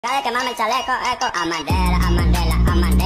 Cada vez que mame el chaleco, eco, a Mandela, a Mandela, a Mandela.